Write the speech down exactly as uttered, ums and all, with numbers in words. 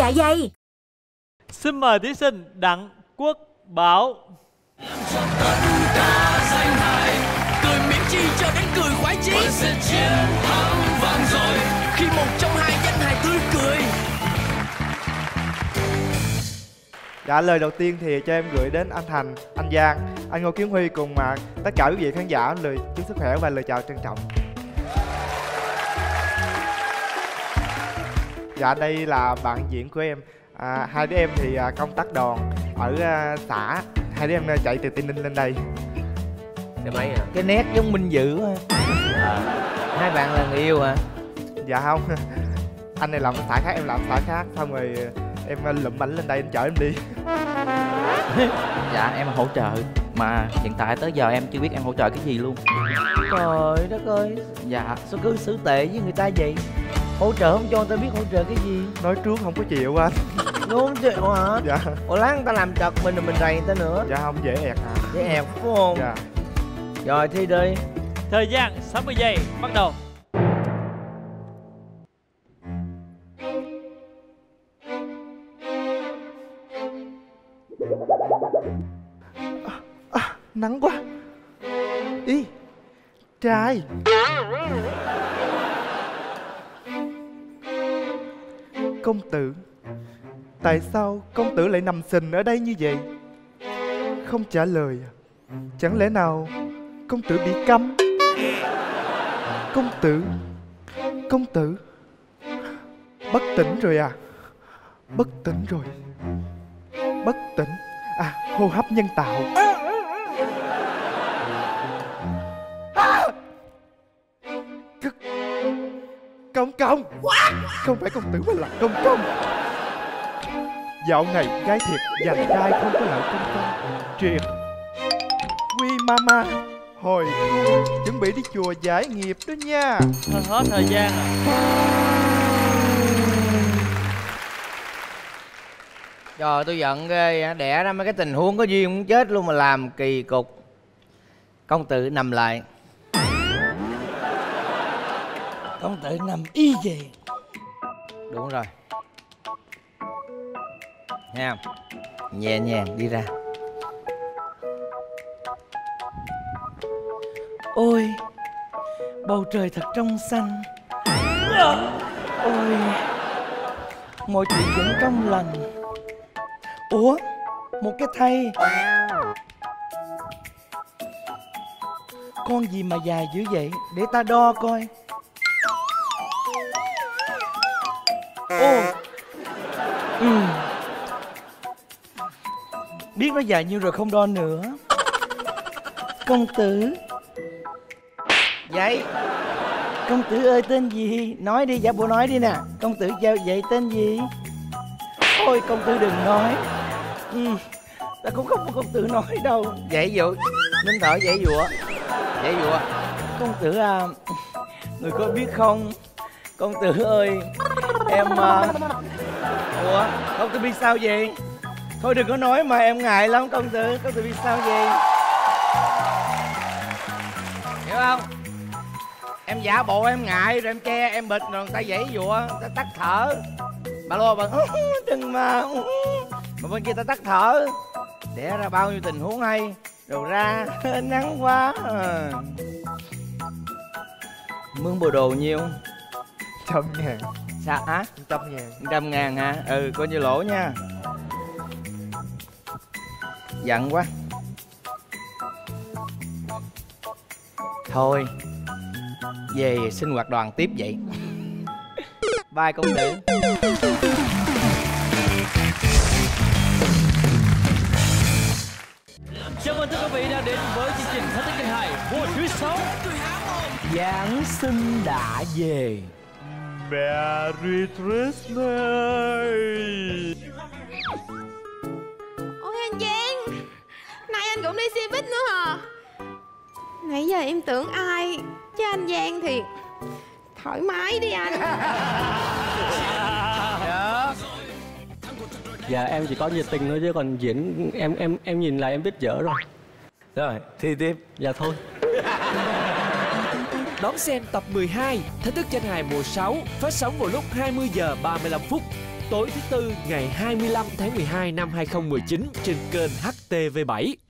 dạ dày. Xin mời thí sinh Đặng Quốc Bảo. Cười miễn chi cho đến cười khoái chí. Vẫn sẽ chiến thắng vang dội khi một trong hai danh hài tươi cười. Dạ, lời đầu tiên thì cho em gửi đến anh Thành, anh Giang, anh Ngô Kiến Huy cùng mà tất cả quý vị khán giả lời chúc sức khỏe và lời chào trân trọng. Dạ, đây là bạn diễn của em. À, hai đứa em thì à, công tác đoàn ở à, xã. Hai đứa em à, chạy từ Tây Ninh lên đây. Xe máy à? Cái nét giống Minh Dữ á. À, hai bạn là người yêu hả? Dạ không. Anh này làm xã khác, em làm xã khác. Xong rồi em lụm ảnh lên đây, anh chở em đi. Dạ em hỗ trợ. Mà hiện tại tới giờ em chưa biết em hỗ trợ cái gì luôn. Trời đất ơi. Dạ. Sao cứ xử tệ với người ta vậy? Hỗ trợ không cho người ta biết hỗ trợ cái gì. Nói trước không có chịu anh. Đúng chịu hả? Dạ. Ủa lát người ta làm trật mình rồi mình rầy người ta nữa. Dạ không, dễ ẹt hả? Dễ ẹt phải không? Dạ. Rồi thi đi. Thời gian sáu mươi giây bắt đầu. À, à, nắng quá. Ý, trai. Công tử, tại sao công tử lại nằm sình ở đây như vậy? Không trả lời à? Chẳng lẽ nào công tử bị câm? Công tử, công tử bất tỉnh rồi à? Bất tỉnh rồi. Bất tỉnh. À, hô hấp nhân tạo. À! Công công. Không phải công tử mà là công công. Dạo này gái thiệt giành trai không có lợi công công. Triệt. Quy mama. Hồi chuẩn bị đi chùa giải nghiệp đó nha. Thôi hết thời gian rồi. Trời, tôi giận ghê. Đẻ ra mấy cái tình huống có duyên muốn chết luôn mà làm kỳ cục. Công tử nằm lại. Công tử nằm y gì? Đúng rồi. Nha. Nhẹ nhàng đi ra. Ôi, bầu trời thật trong xanh. Ôi, mọi chuyện vẫn trong lành. Ủa, một cái thây. Con gì mà dài dữ vậy? Để ta đo coi. Ồ. Ừ. Biết nó dài nhiêu rồi không đo nữa. Công tử. Vậy công tử ơi tên gì? Nói đi, giả bộ nói đi nè. Công tử vậy tên gì? Thôi công tử đừng nói. Ừ, ta cũng không có công tử nói đâu. Dạy dụ. Nín thở dạy dụa. Dạy dụa. Công tử à, người có biết không? Công tử ơi, em à... Ủa, công tử biết sao vậy? Thôi đừng có nói mà em ngại lắm công tử. Công tử biết sao vậy? Hiểu không? Em giả bộ em ngại rồi em che em bịt rồi người ta dãy dụa, người ta tắt thở. Bà lô bà đừng mà. Mà bên kia ta tắt thở. Đẻ ra bao nhiêu tình huống hay. Rồi ra nắng quá à. Mướn bộ đồ nhiêu? Trăm ngàn. Sao hả? Trăm ngàn. Trăm ngàn hả? Ừ, coi như lỗ nha. Giận quá. Thôi về sinh hoạt đoàn tiếp vậy. Bye công tử. Chào mừng tất cả quý vị đã đến với chương trình Thách thức danh hài mùa thứ sáu. Giáng sinh đã về. Merry Christmas. Ôi anh Giang, nay anh cũng đi xe buýt nữa hả? Nãy giờ em tưởng ai, chứ anh Giang thì thoải mái đi anh. Dạ. Dạ em chỉ có nhiệt tình thôi chứ còn diễn em em em nhìn là em biết dở rồi. Rồi, thi tiếp. Dạ thôi. Đón xem tập mười hai Thách thức danh hài mùa sáu phát sóng vào lúc hai mươi giờ ba mươi lăm phút. tối thứ tư ngày hai mươi lăm tháng mười hai năm hai không một chín trên kênh H T V bảy.